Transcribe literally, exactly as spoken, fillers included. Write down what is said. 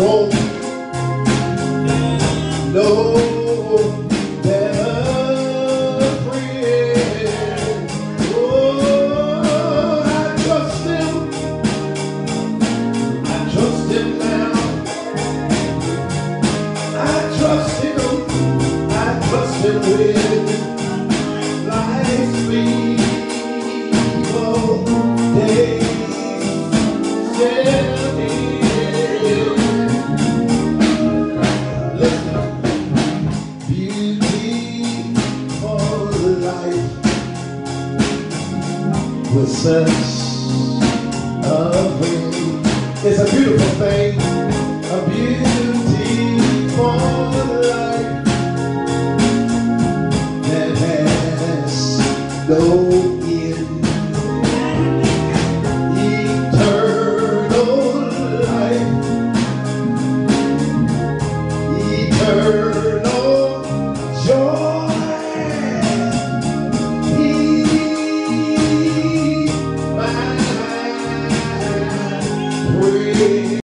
won't know better friend. Oh, I trust him. I trust him now. I trust him. I trust him with life's evil days. With such a ring, it's a beautiful thing, a beautiful life.